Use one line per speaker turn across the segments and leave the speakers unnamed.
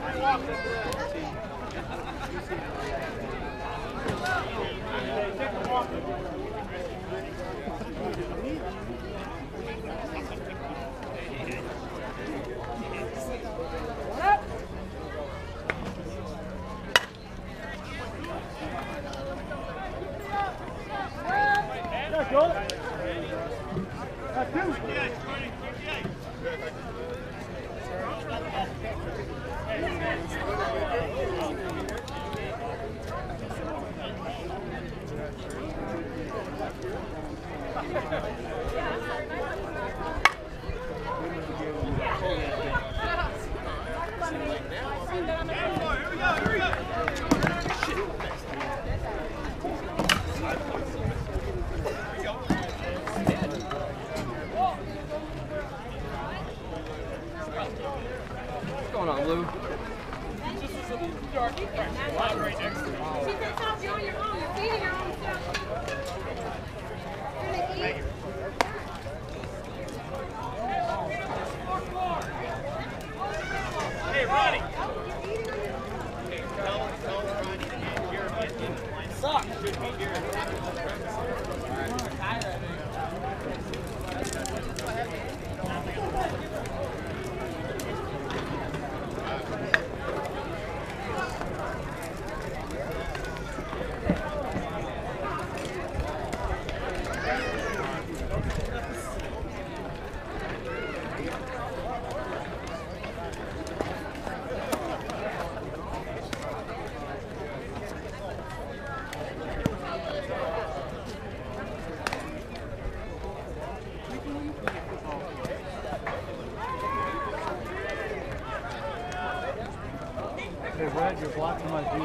Hey, Red, you're blocking my view.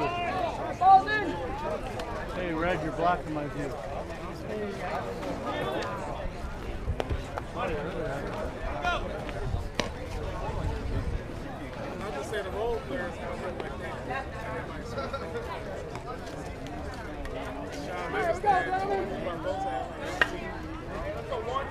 Hey, Red, you're blocking my view.
I'll just say the role players have like that. Let's go, one.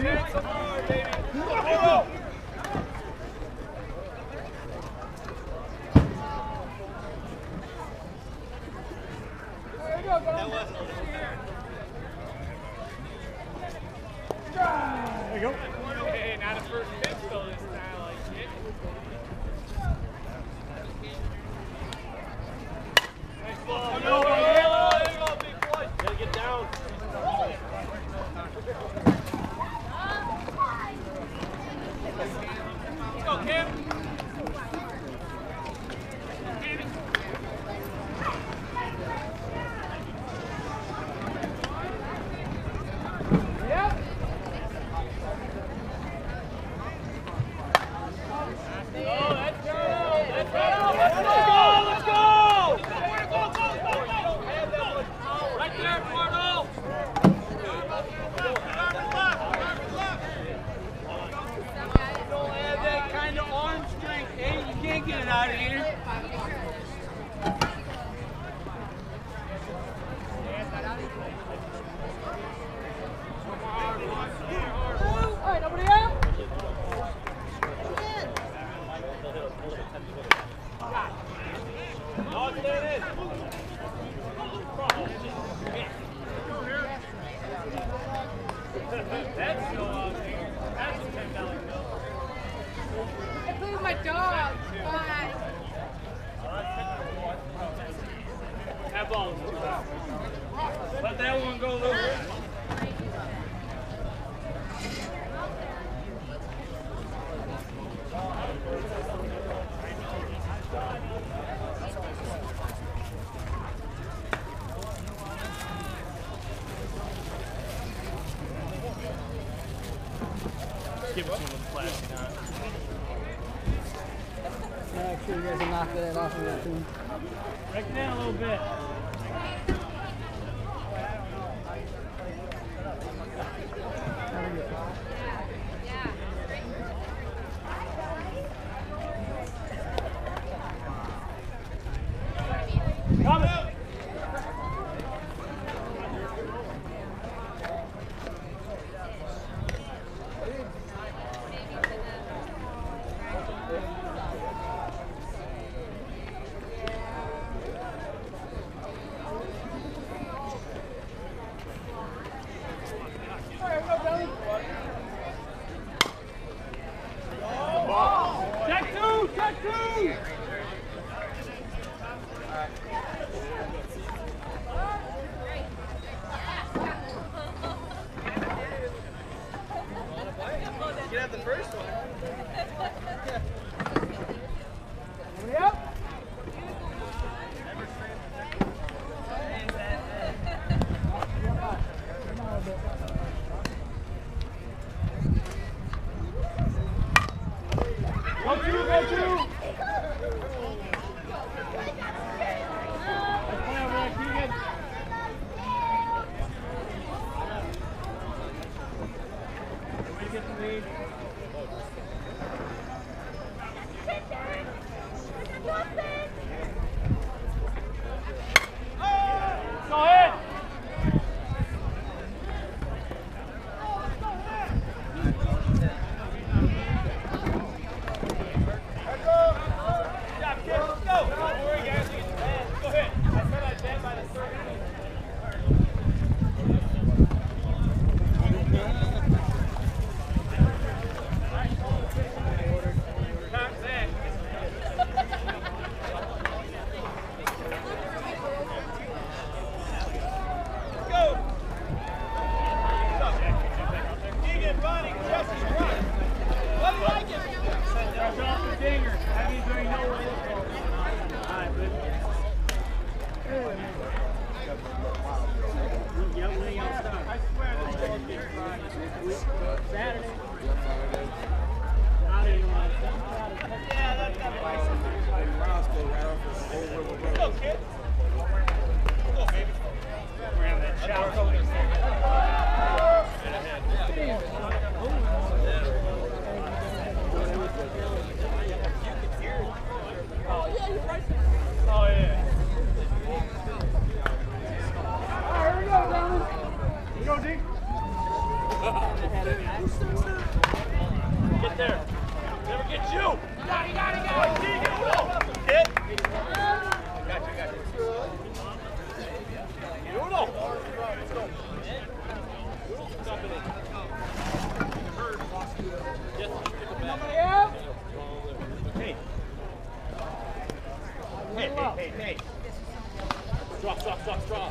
There you go.
Hey, not a first pitch though this time, like shit. Nice ball. There you go, big boy. Gotta get down. Let's go, Kim.
Get it out of here. All right, nobody out?
That's so awesome. That's a $10 bill.
I played with my dog. Bye.
That ball is too high. Let that one go a little bit. Give it to him with the plastic on.
Make sure you guys will knock that off of that too.
Break down a little bit. Coming. Check two!
You can have the first one.
Yep. Go two! Go ahead! Go, D. Get there. Never get you. You got it. Hit. Got you. Noodle. Noodle's company. Yes, hey. Hey. Drop.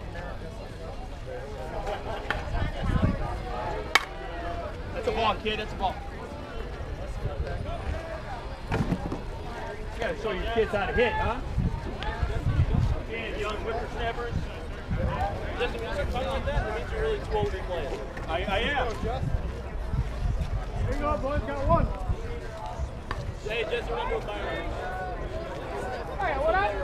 That's a ball, kid. That's a ball. You gotta show your kids how to hit, huh? And young whippersnappers. Listen, when you start talking like that means you're really 12 to play. I am.
Here you go, boys. Got one.
Hey, Jesse, we're not doing fire.
All right, what up?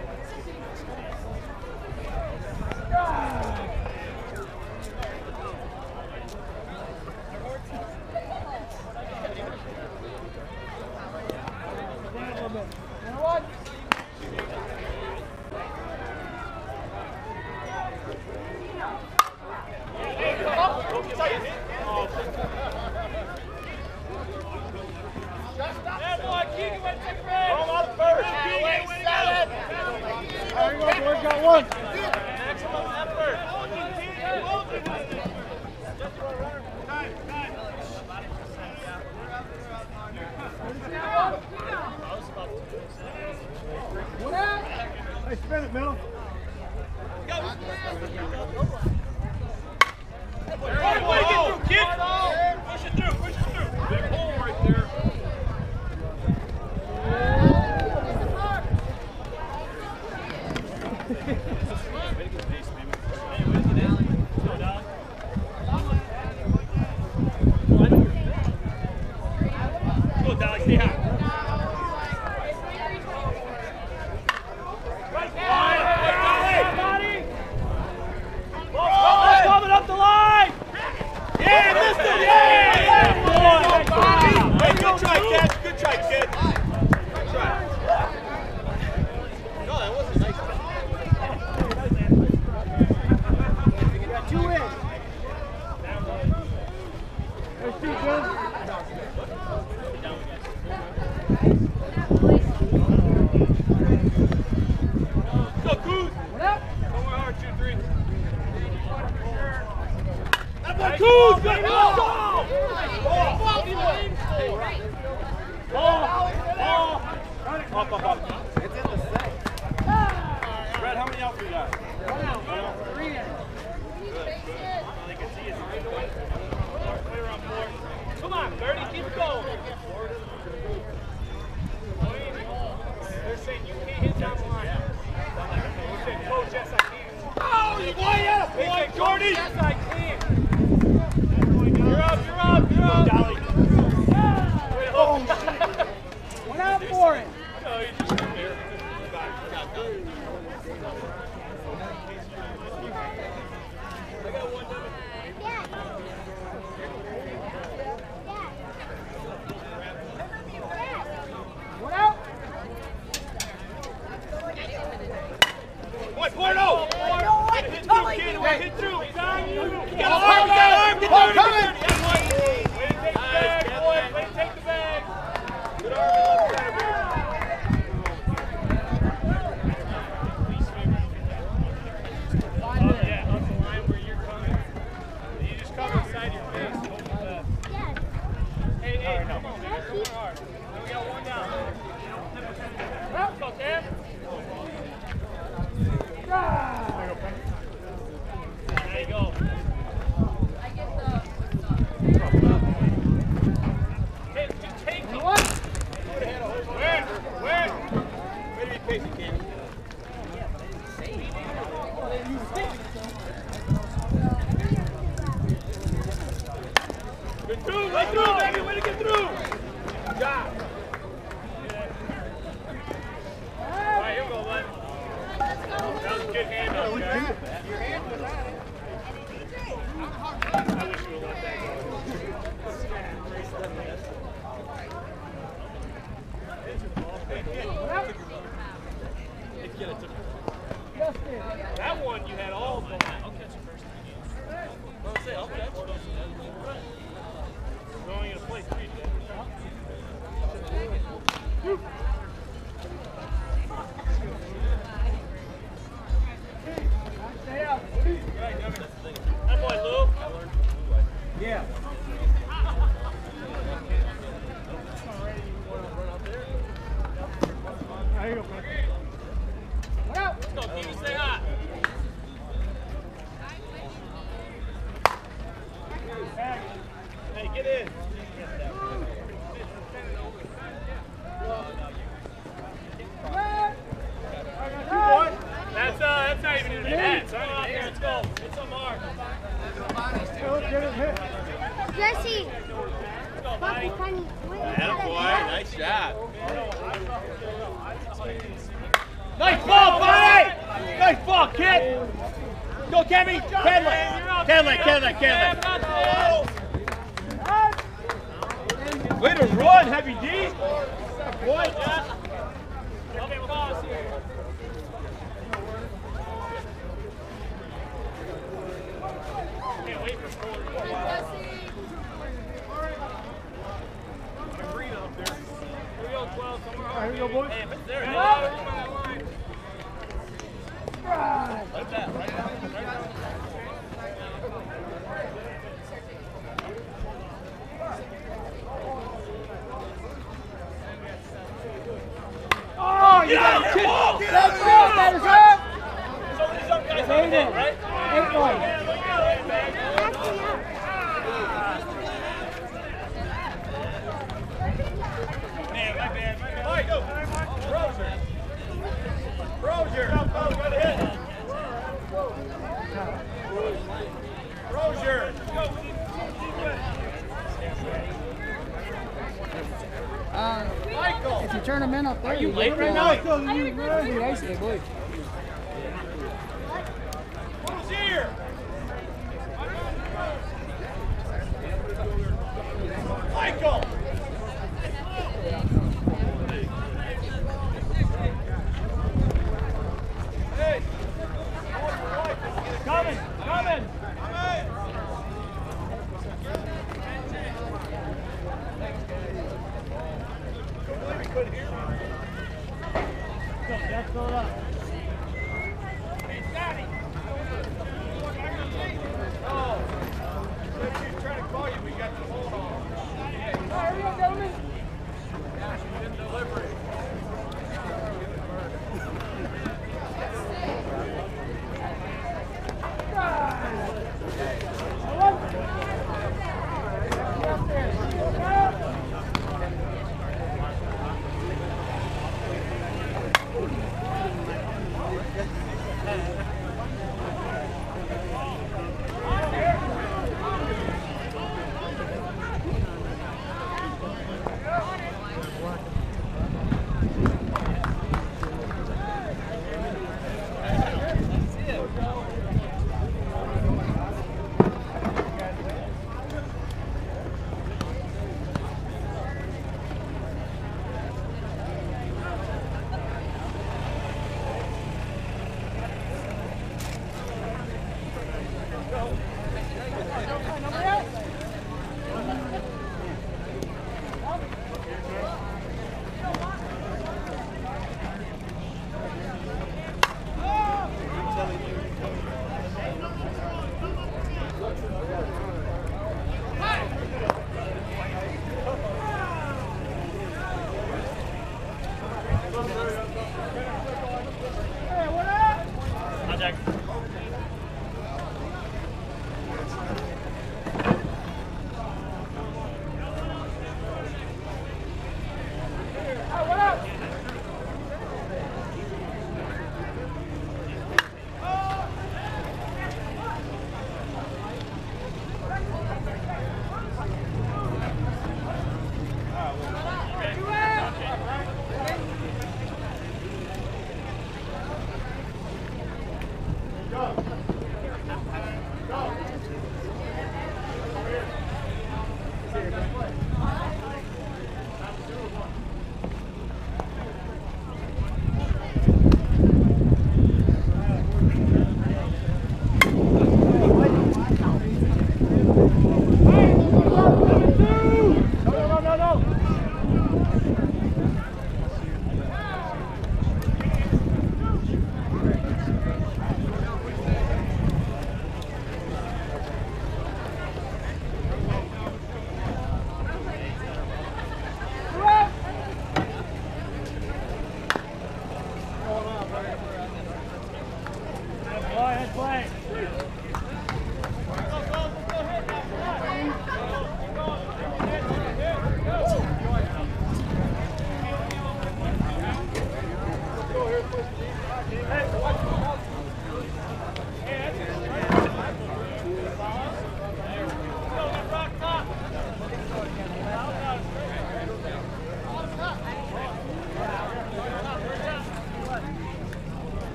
Got one.
Maximum effort.
Hey, spin it, middle.
Get through, kid. Push it through. Big hole right there. That one you had all of them. I'll catch it first. I'll catch.
Jesse. Bucky, Penny.
Attaboy, nice shot.
Nice ball, buddy! Nice ball, kid! Go, Kevin! Kenley! Way to run, Heavy D! Boy!
Here we go, boys.
Hey, if it's there, like that, right down.
Oh, you got it!
Get out there!
That is up!
Somebody's up, guys, on the net, right?
8-1.
Man, my bad. All right, go. Rozier. Go, got a hit. Rozier. Go. Michael.
If you turn them in up there,
Are you late right now?
I believe.
Who's here? Michael. Hey.
Coming! That's going up.
She's trying to call you. We got the hold on. Delivery.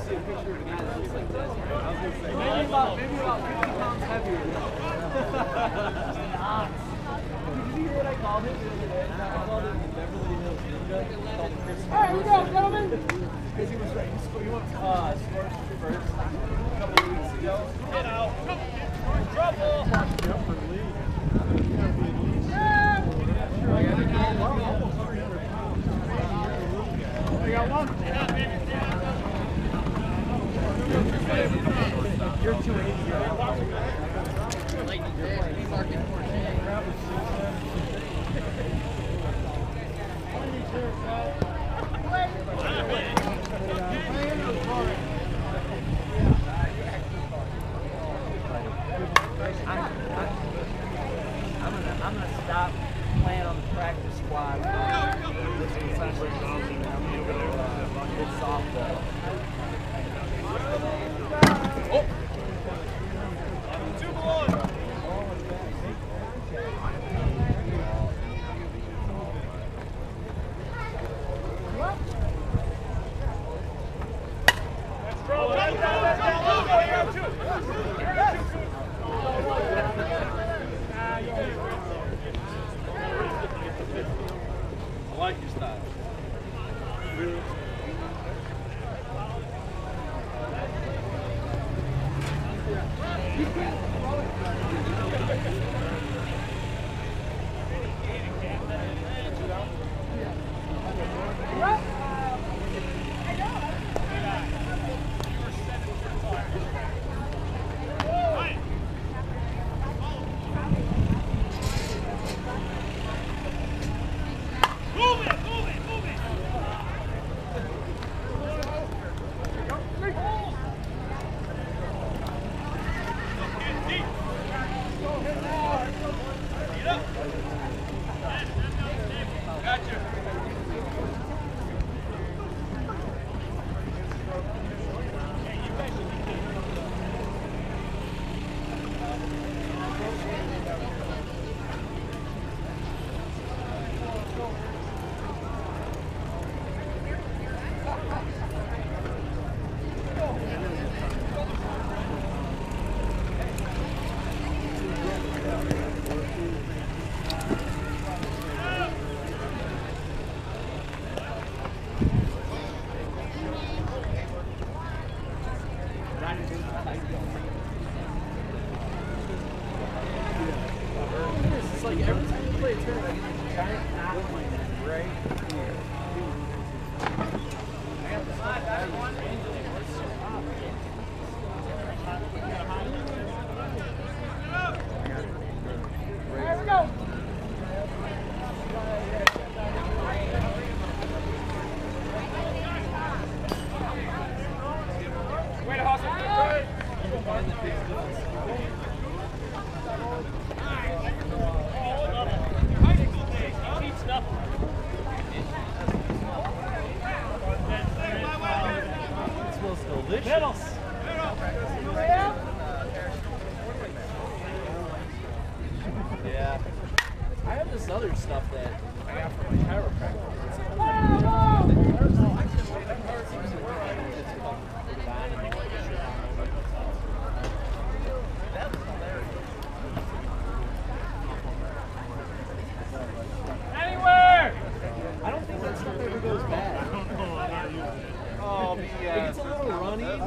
see a picture of a guy that looks like this. Maybe about 50 pounds heavier. Did you hear what I called him the other day? I called him the Beverly Hills Ninja.
All right, here we go, gentlemen.
Because he was right. He went scores first a couple of weeks ago.
Get out. Trouble.
I got one. You're 280. I'm gonna stop playing on the practice squad. It's softball.
Oh. 2 below. I like your style.
It's like every time you play a tournament, I get this giant outline right here.
Here we go.
Way to hustle.
It smells delicious.
Middles.
Yeah. I have this other stuff that I got from my chiropractor.
Anywhere.
I don't think that stuff ever goes bad.
Oh,
Like, it's a little runny, but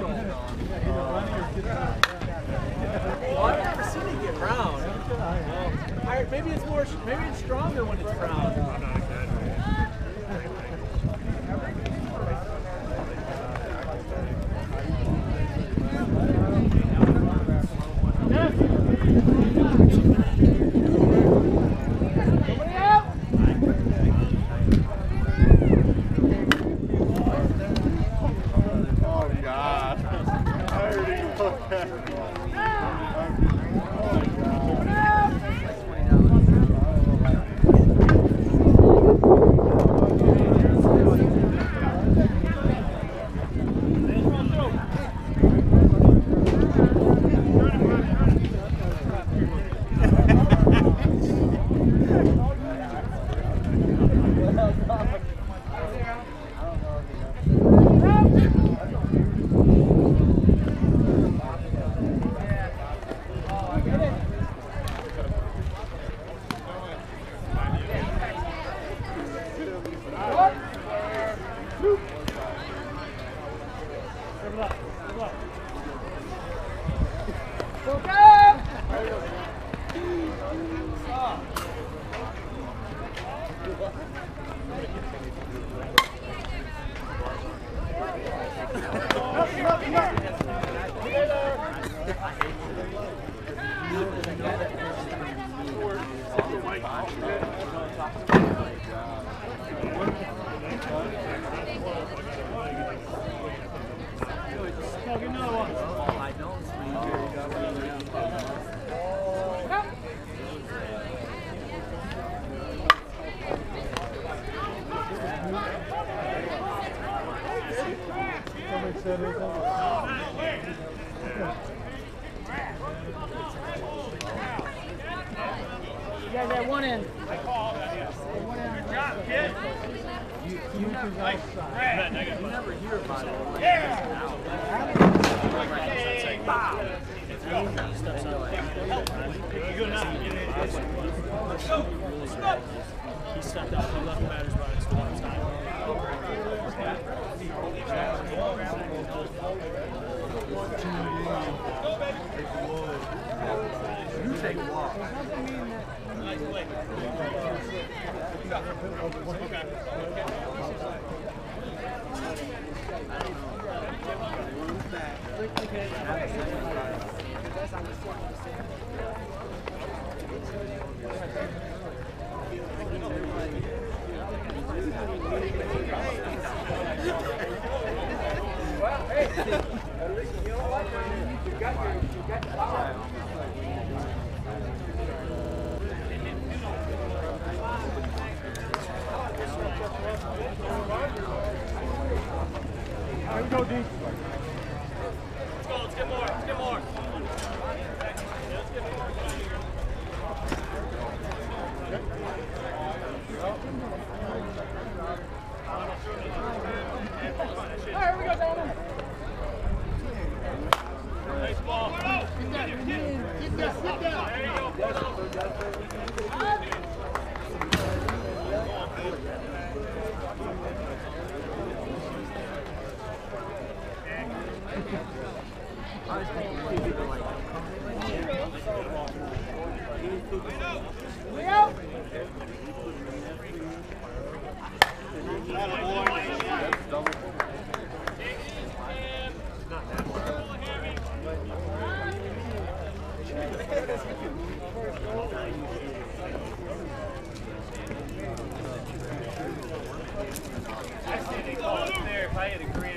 well, I've never seen it get brown. Maybe it's more. Maybe it's stronger when it's brown.
No, get another one.
I don't
You guys had one in. I called that, yes. Good job, kid. You
never hear about it.
Yeah! Good enough. He stepped out. He left the batter's box for one time.
You take a walk.
Nice play.
Well, hey, at least you know what? You got your power.
All right, we go, D.
Let's go. Let's get more. Let's get more.
All right, here we go, Donovan.
Nice ball.
Sit down.
There you go. If I had a grand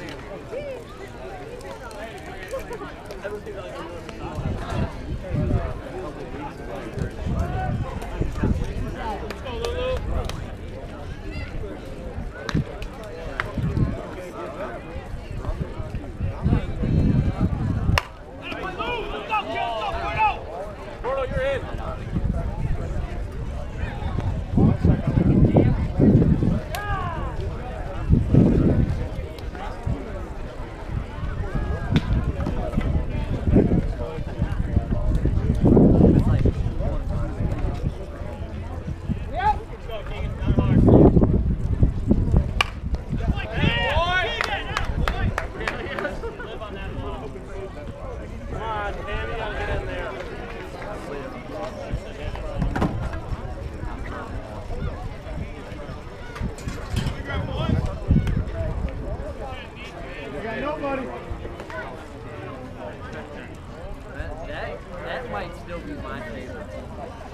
That might still be my favorite team.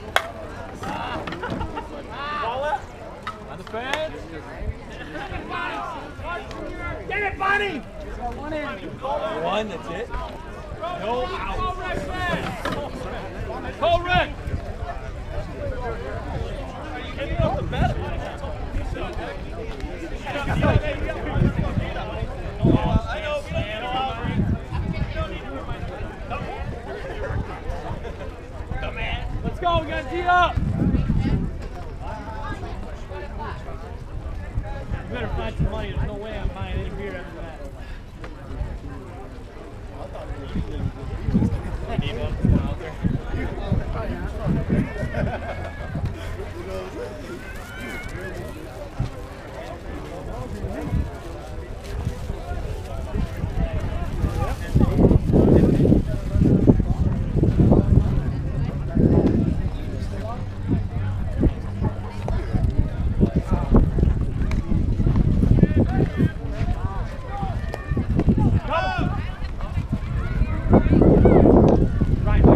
On the fence. Get it, Bonnie! One in.
One, that's it?
No out. Call Rick!
Get it off the bat. I know, we don't need
Let's go, we got to tee up! You better find some money, there's no way I'm buying any beer after that. I need one out there. Right.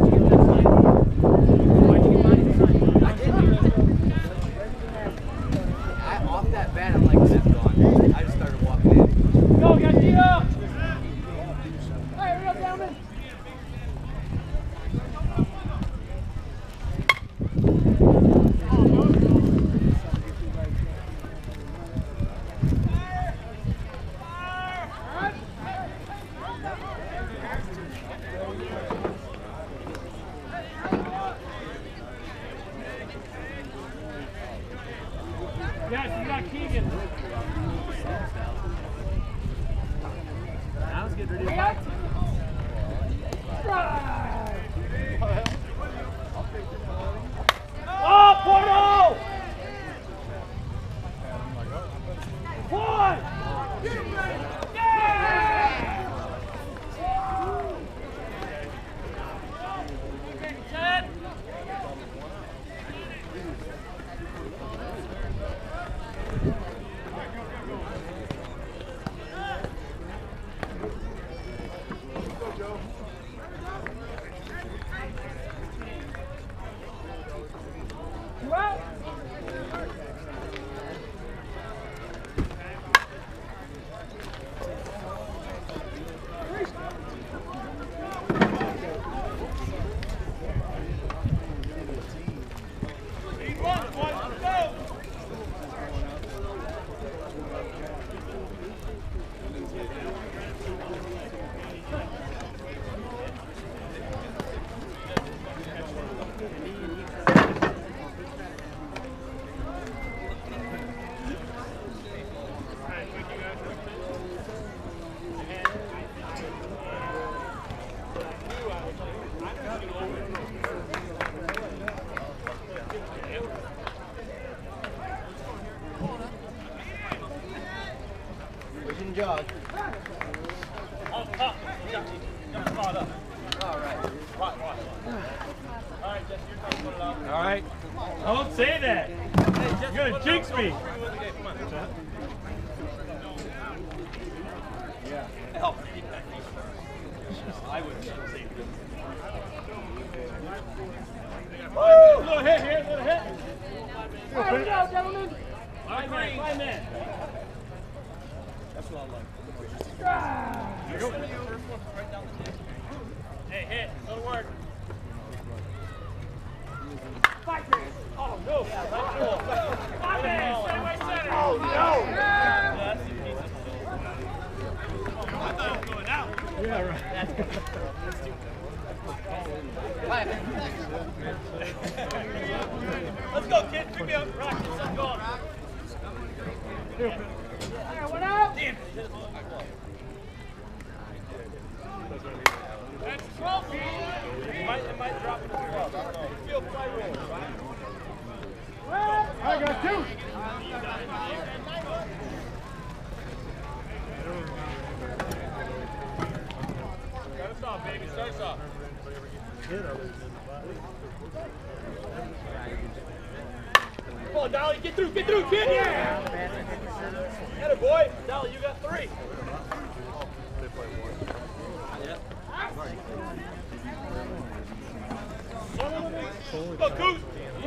jog.
On top. Got caught up.
All right.
Right. All right, Jesse, you're trying to put it out.
All right.
Don't say that.
Hey, Jesse,
You're gonna jinx me.
Come on.
Yeah.
Oh, I would say
Little hit here, little hit. All right, we go, gentlemen. 5 men.
That's what I like.
Hey, hit. Go to work.
Oh, no.
Right goal.
5 men. Stay away center.
Oh, no. That's the piece of I thought it was going out.
Yeah, right.
Let's go, kid. Pick me up. Rock. Let's go.
What up?
Damn.
That's 12 feet.
It might drop into the glove. I don't know. Feel fly roll, right?
I got 2.
Start us off, baby. Start us off. Come on, Dolly. Get through, kid. Yeah. Get it, boy. Dolly, you got 3. Go, Coos.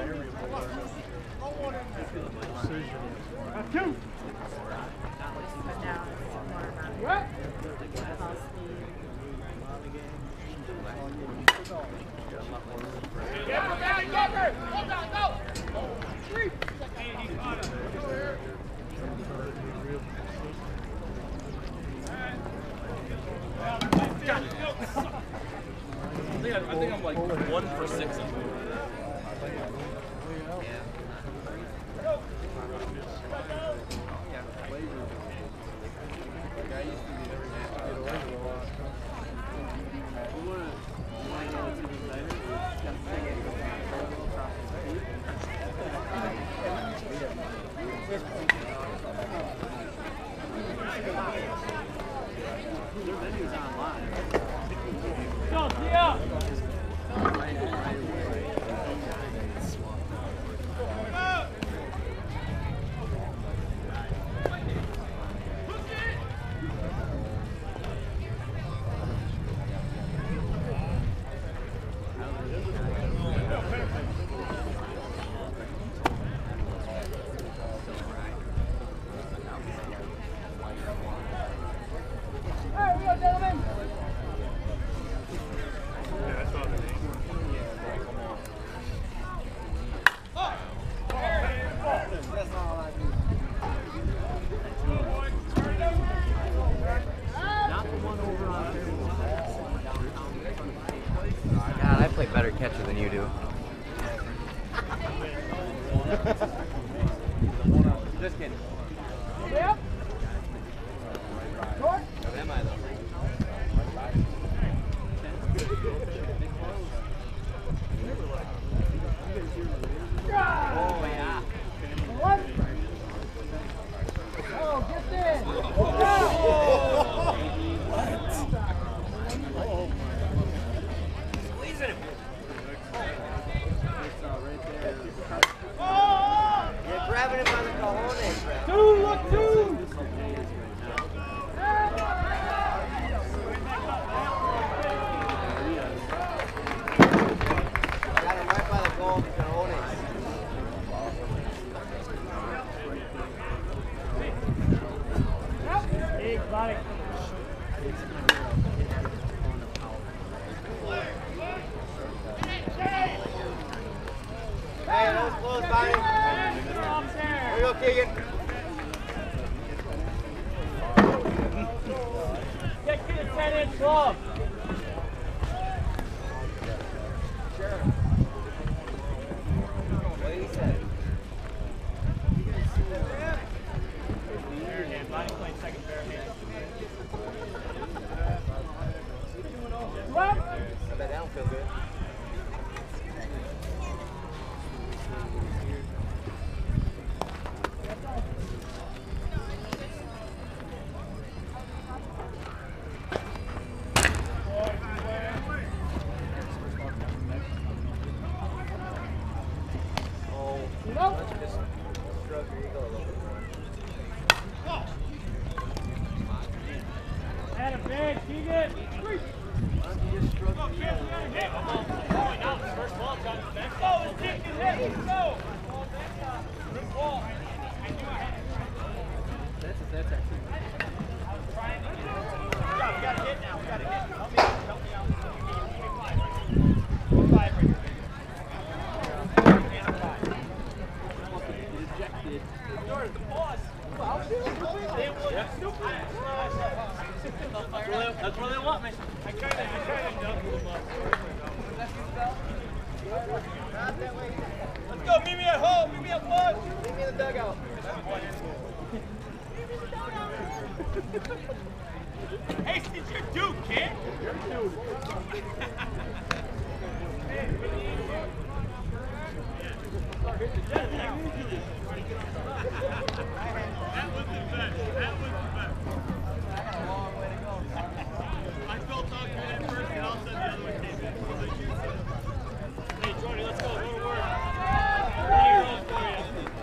Got 2. What? Get her, Valley, get her! Go, Valley, go! 3.
I think I'm like 1 for 6.
God, I play better catcher than you do. Just kidding.
Yep. Short.
Am I though? Oh yeah.
What? Oh, get there.
Squeezing him.
You're grabbing him by the cojones, Brad.
2, look 2.
Got him right by the goal, the cojones.
Big body.
Hey, that was close, Bonnie. Here we go, Keegan.
Get to the 10-inch glove.
What did he say?
Bonnie playing second pair hand. What?
I bet that don't feel good.
Had a big, Keegan.
That's where they want me. I tried to double them up. Let's go, meet me at home, meet me at lunch. Meet me in the dugout. Hey, it's your dude, kid. Your dude. That was the best. That was the best. I felt talking to that first, and all of a sudden the other one came in. Hey, Jordy, let's go. Go to work. Here goes for you.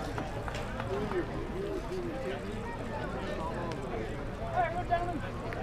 All right, we're down.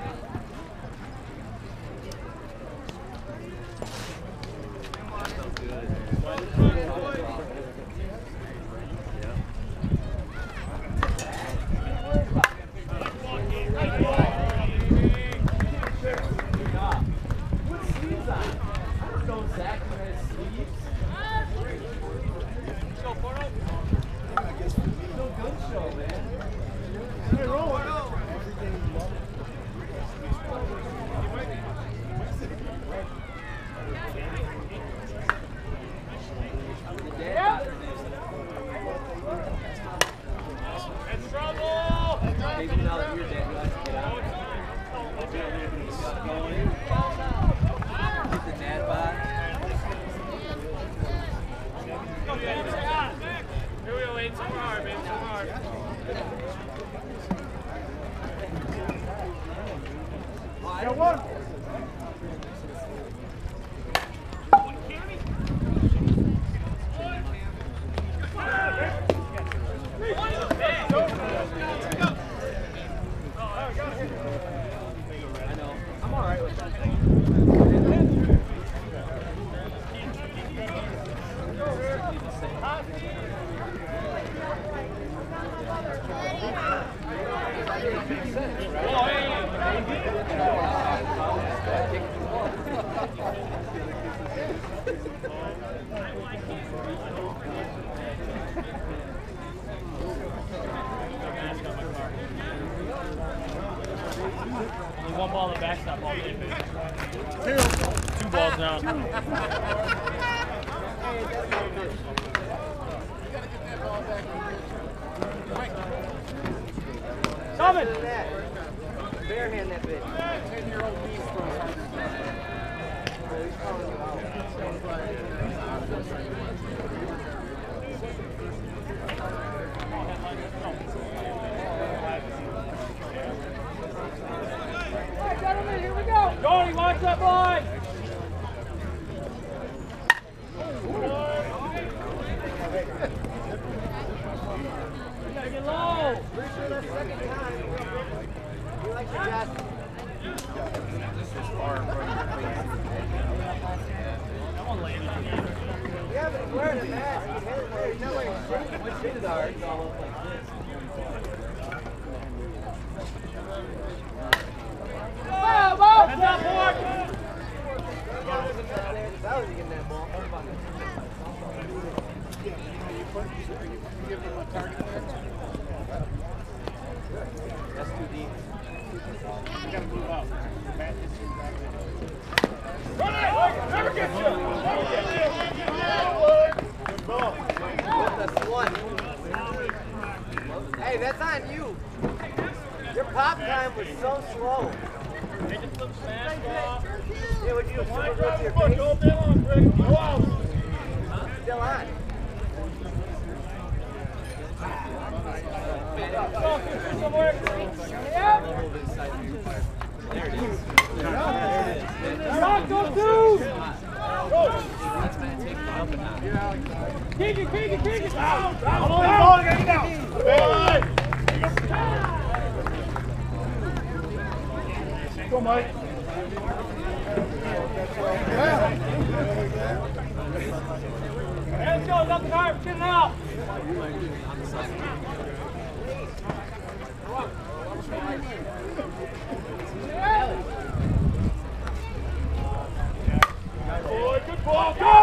Only one ball in the backstop all day, baby. Two balls now.
Coming!
Barehand that bitch.
10-year-old me throws harder than that.
He's calling you out.
All right, gentlemen, here we go. Johnny, watch that boy. You gotta get low.
Pretty sure that's second time. We like to just.
This is far in front of your face. I'm gonna land on you.
Yeah, but he's wearing a mask. He's headed there. He's not wearing shit. What's his guard?
It's all up like this.
Heads up, boy.
That was getting that ball.
That's too deep.
You gotta move up.
Never get you. That's one. Hey, that's on you. Your pop time was so slow.
They just flip smash off.
Yeah, would you do super good to your
Go
face?
up there on, Greg. Go out.
Still on.
There it is.
Rock, go through!
That's going to take it up a notch.
Keegan!
Down! Get it down! Go, Mike.
Let's go, up the guard, get it out!
Boy, good ball, go!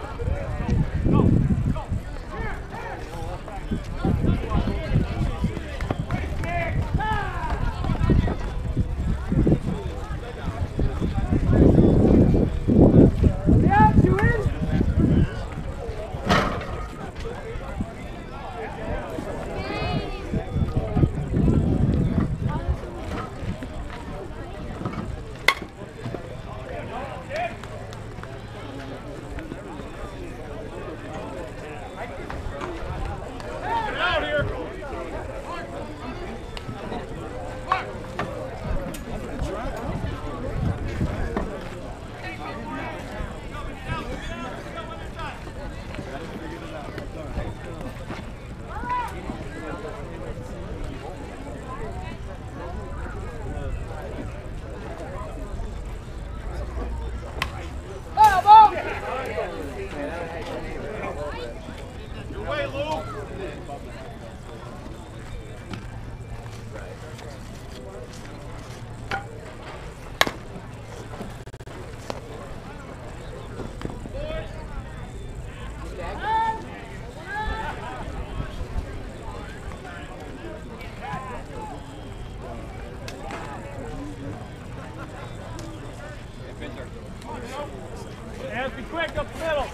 Be quick up the middle.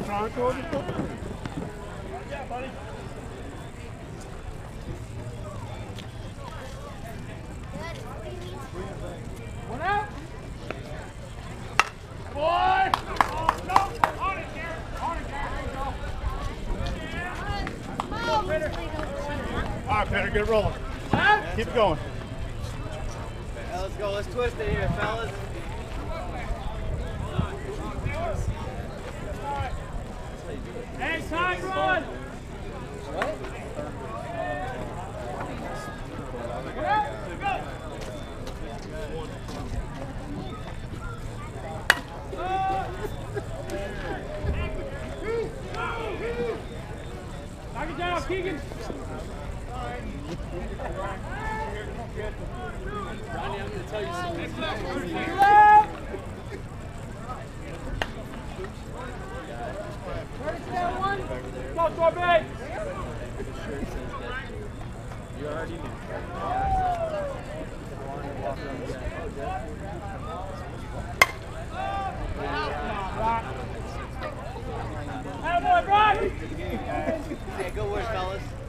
Yeah, buddy.
One out.
Boy!
No, on it, Garrett. On it, Garrett. There you go.
All right, Peter, get it rolling. Keep it going.
Yeah, let's go. Let's twist it here, fellas.
Hey, side run.
What?
Knock it down, Keegan.
Ronnie, I'm going to tell you something.
Go, Corbett.
You already knew.
Attaboy, Brock.
Hey, good work, fellas.